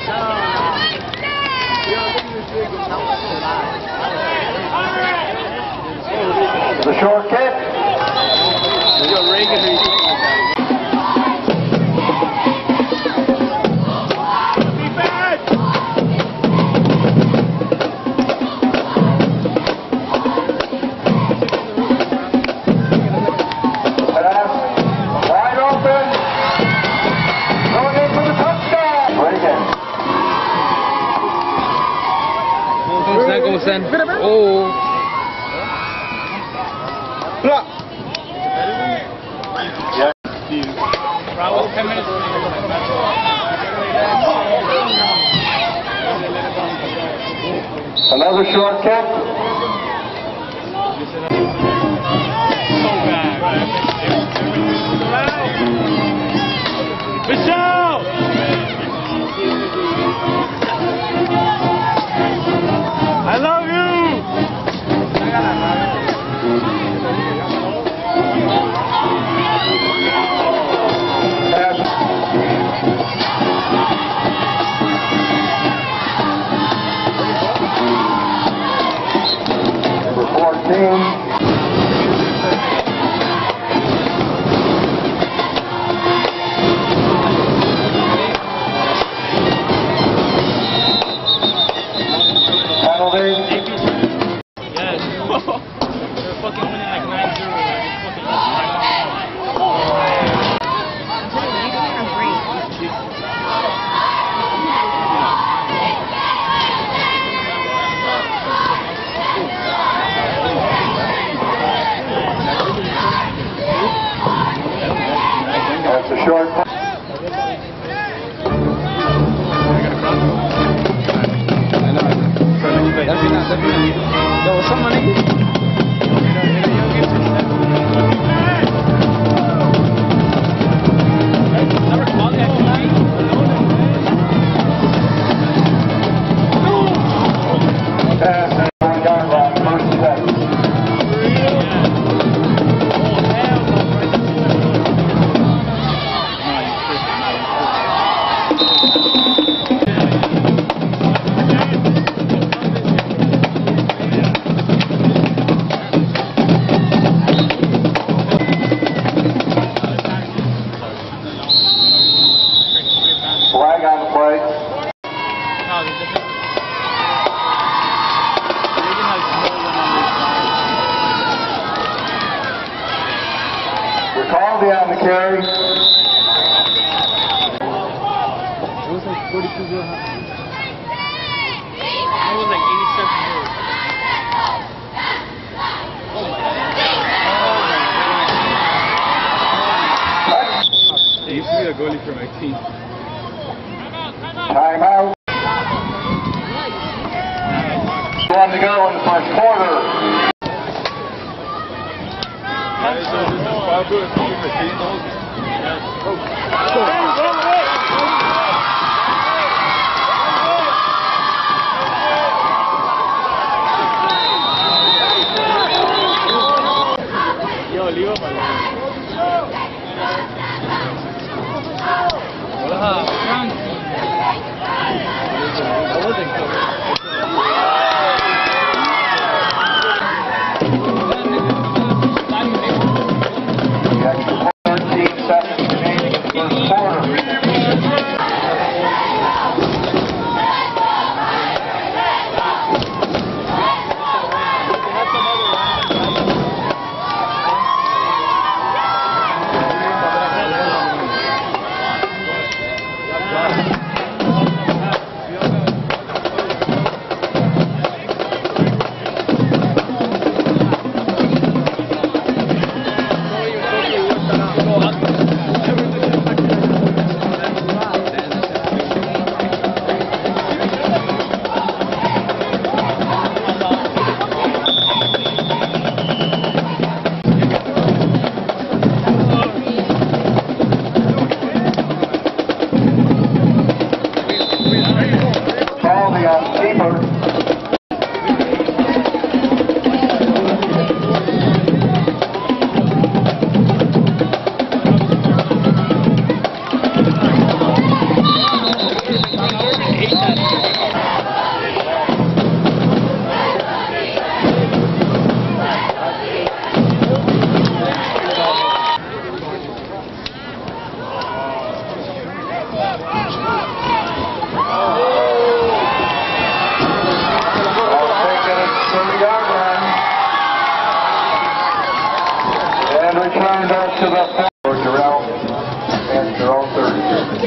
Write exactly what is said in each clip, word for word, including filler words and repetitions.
The short kick. Yo, Reagan. Oh. Block. Yeah. ten minutes. Another short kick. Michelle! I love you! Number fourteen. That's a short. There was someone in Flag on the play. Recaldi on the carry. It was like forty-two zero. It was like eighty-seven zero. He used to be a goalie for my team. Timeout. One to go in the first quarter. Yo, le iba para hola, Frank. I wasn't covered. The extra thirteen And return back to the field for Doral and Doral thirty.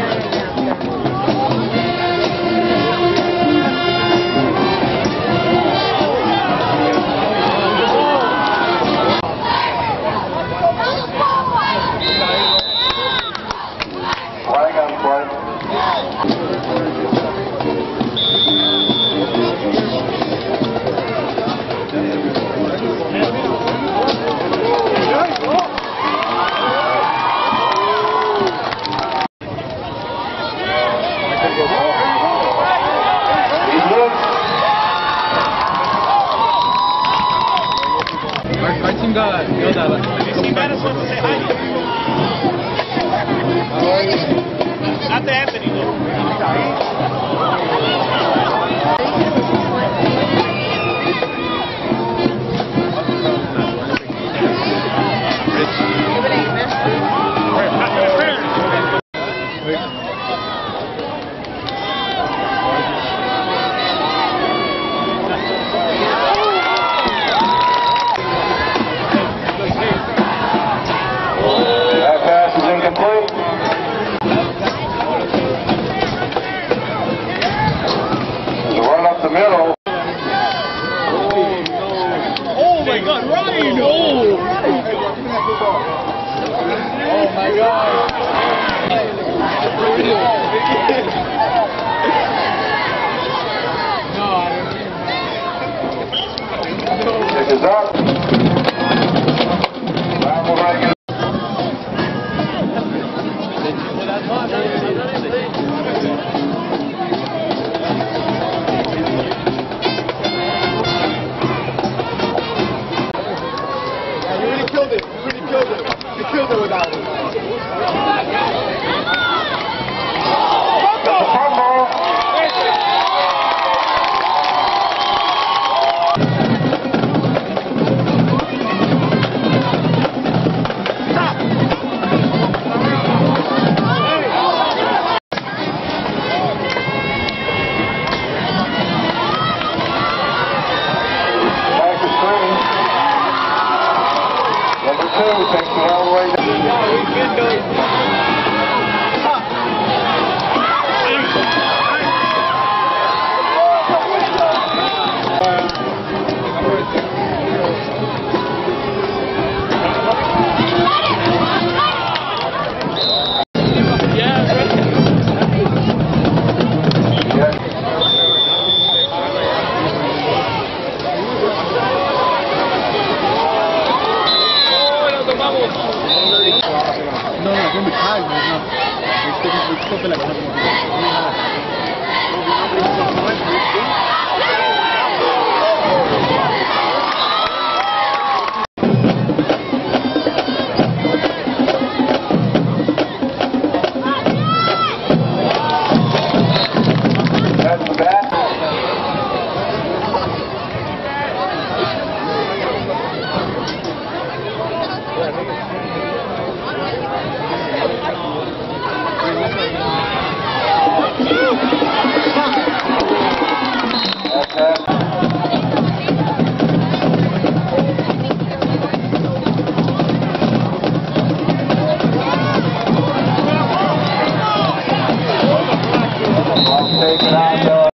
Flag on play. 말친가 여자 Not Anthony That pass is incomplete. He's running up the middle. Oh my God, Ryan! Oh! Oh my God! Kick is up. Ronald Reagan. You really killed it. You really killed it. You killed it with that one. Takes it all the way down. No, no, don't be tired, no. We're still like That's the bat. Taken out the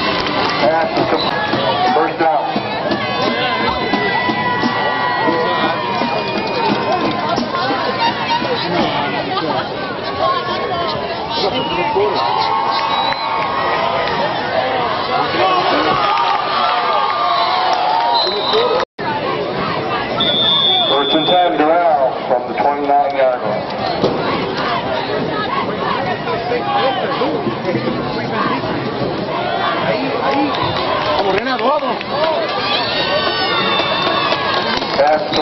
first down. First and ten, Doral from the twenty-nine yard line. Vamos, Renato, vamos. Pass to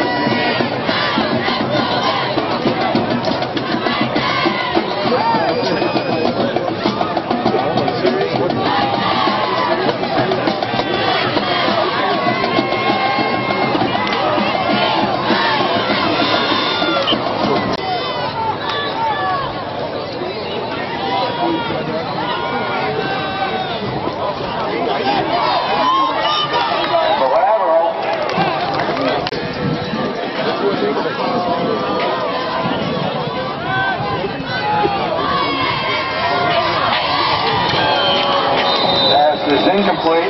is incomplete.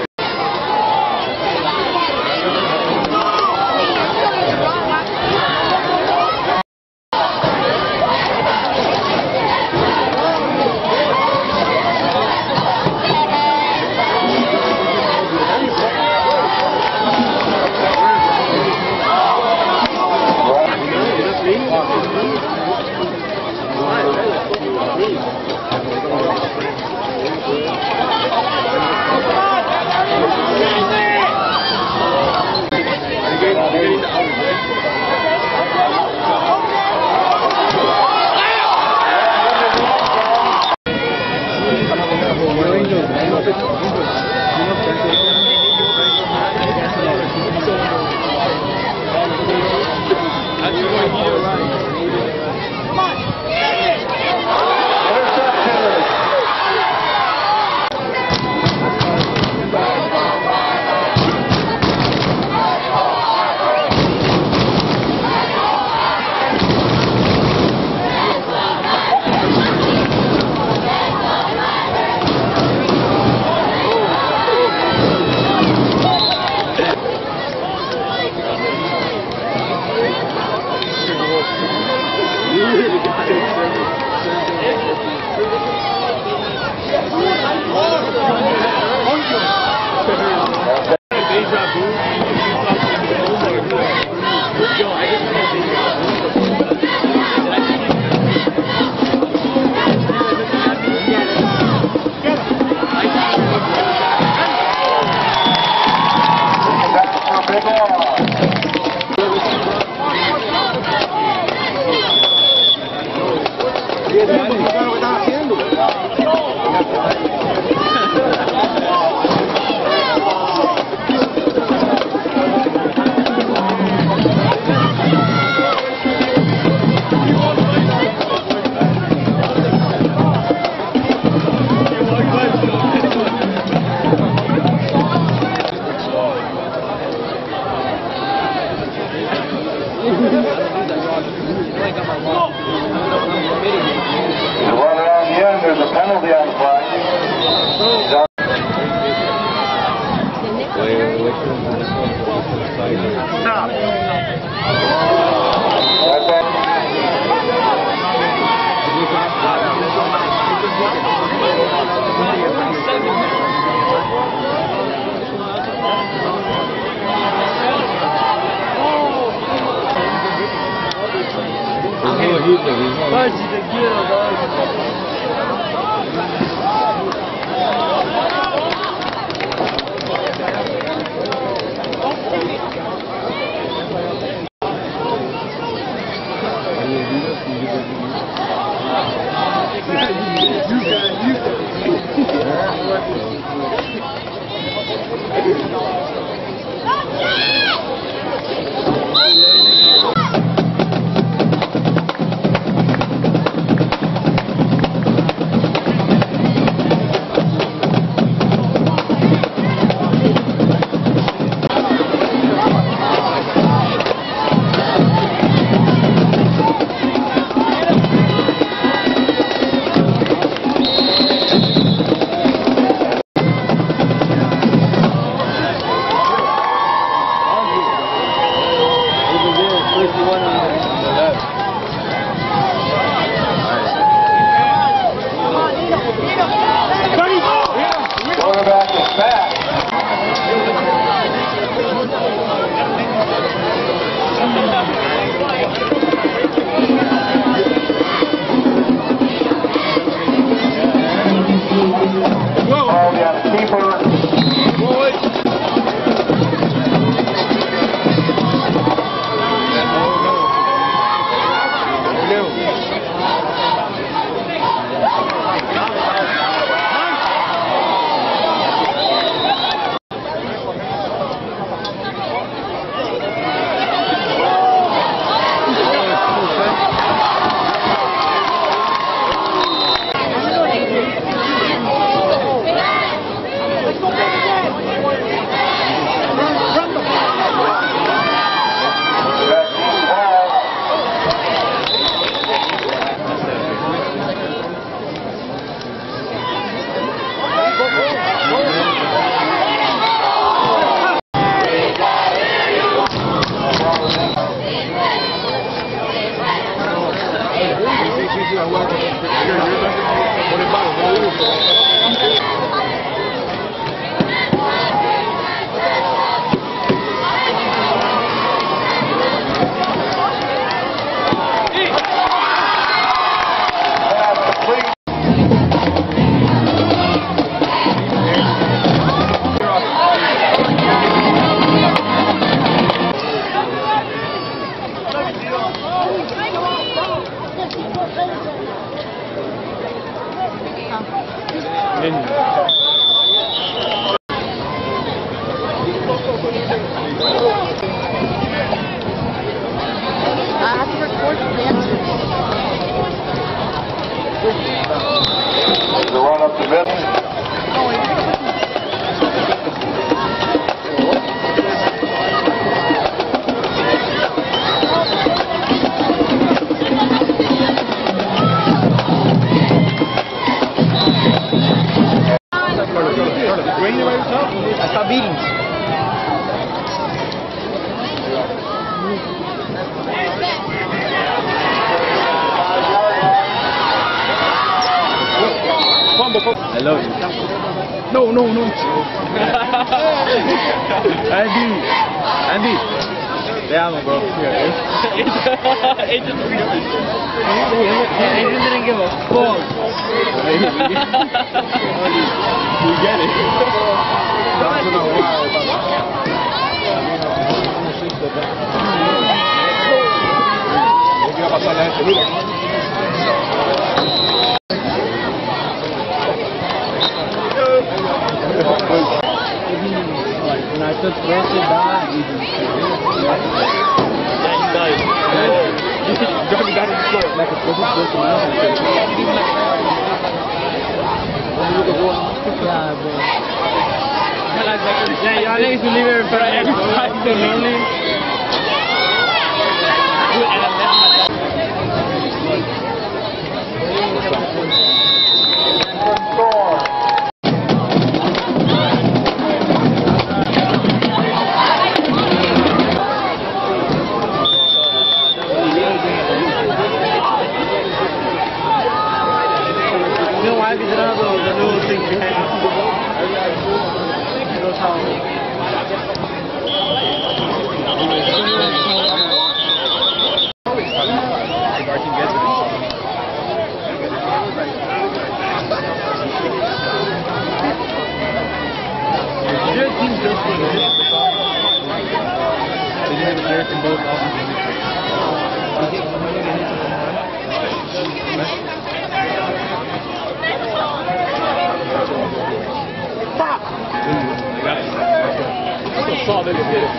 I love you. No, no, no. Andy. Andy. Te amo, bro. Agent didn't give a fuck. You get it. When I took thrust it down, you can Drop me down in the floor. like a thrust it down. Yeah, bro. Yeah, y'all niggas will leave it for everybody so lonely. You know why? Because I don't know the little things behind those houses. Saw that it did.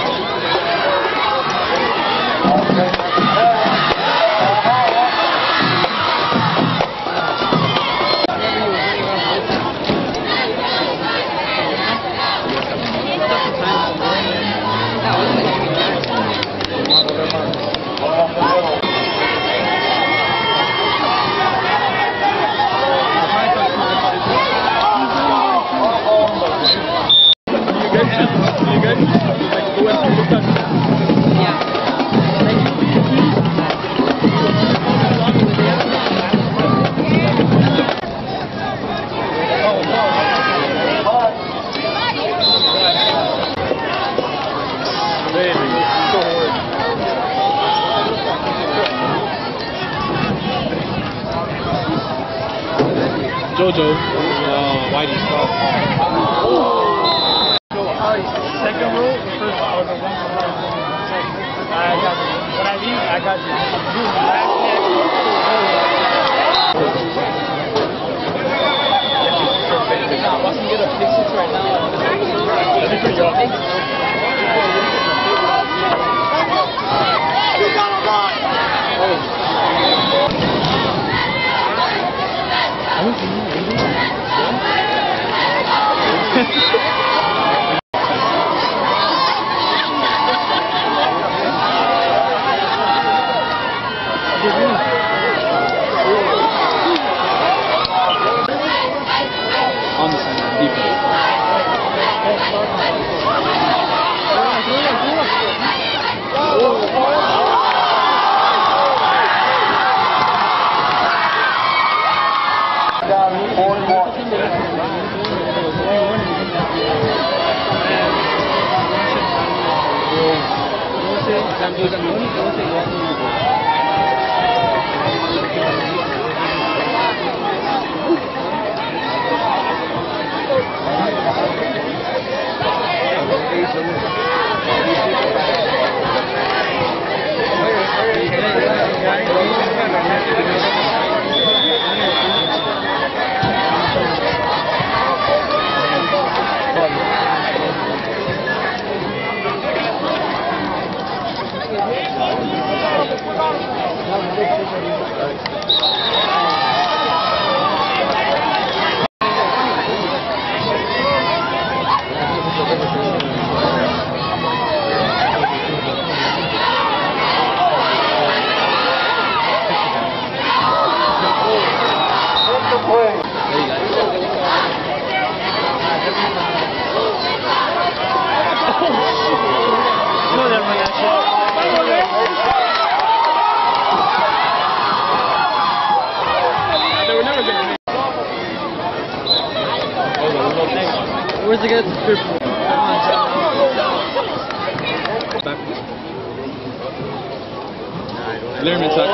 Jojo, uh, Whitey stuff. So, uh, second row, first or the one from I got you. When I leave, I got you. You last Once you get a fix it right now, let me put you up. You gotta run! No, never mind that shit. where's the guy subscription? Lerman suck.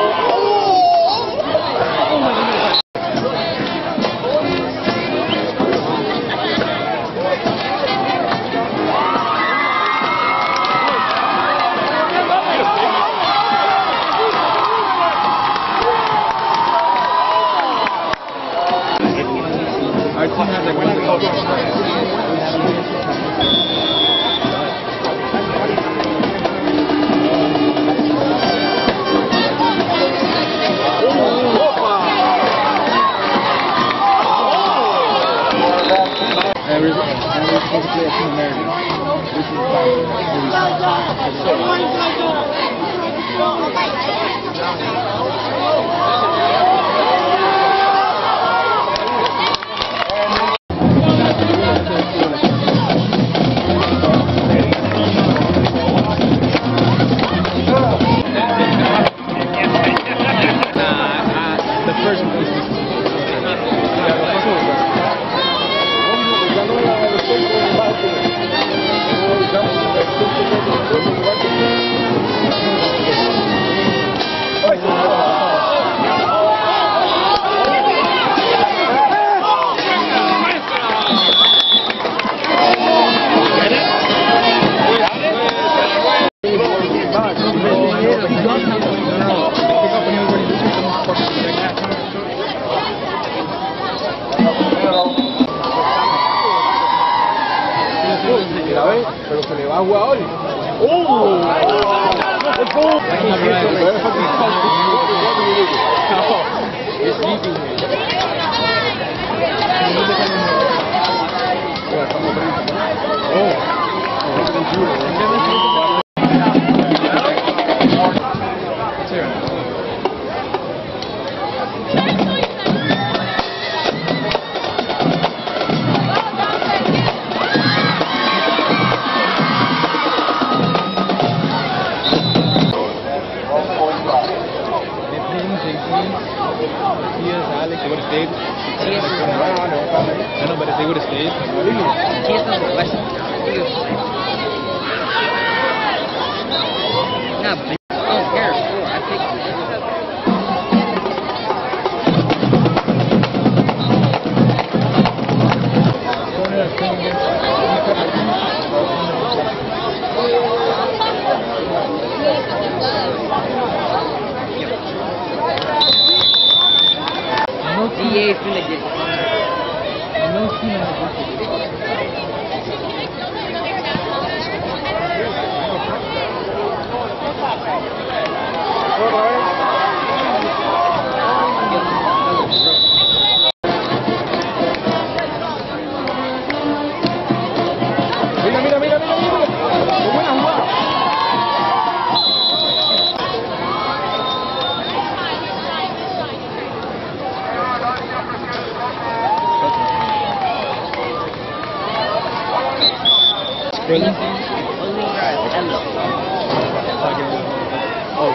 Our team has like one of the And we're supposed to play a Team American. This is the first one. Pero se le va a jugar hoy. ¡Oh! It's sleeping here. Oh. Alex, they would have stayed. I know, but if they would have stayed. No, but I don't care. Sure, I think. D A's gonna get no team Mira, mira, mira, mira, mira. Qué buena jugada. Really? Oh.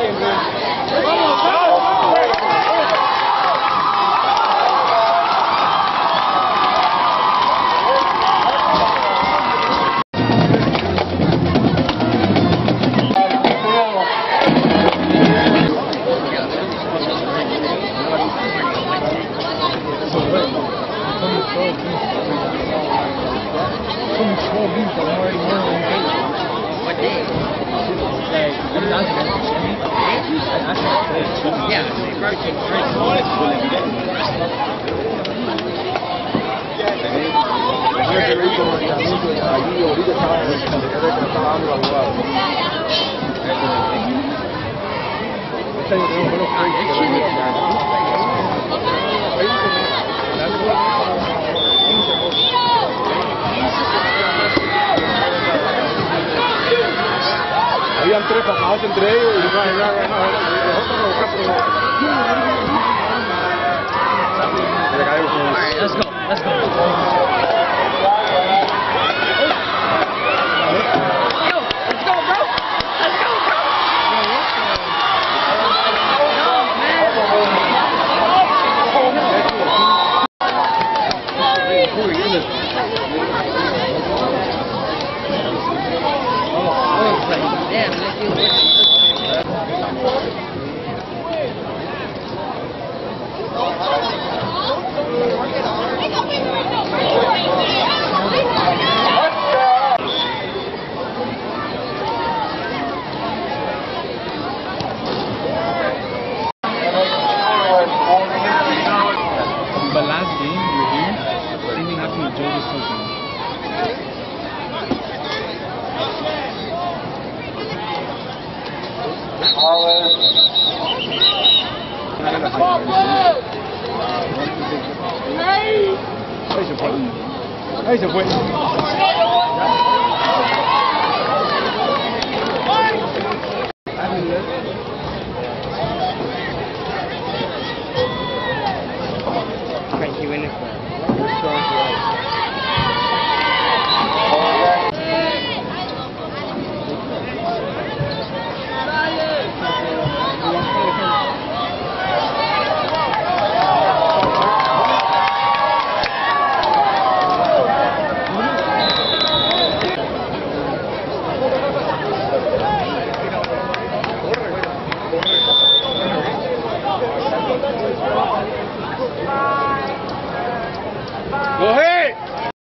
What day? Yeah, they probably can drink. Habían tres pasados entre ellos y no, no, no, no, let's go, let's go. Let's go, let's go, bro. Let's go, bro. But last game, we were here, same thing happened with Joe's husband. Ahí se fue. Ahí se fue. Frankie Winner. Go ahead.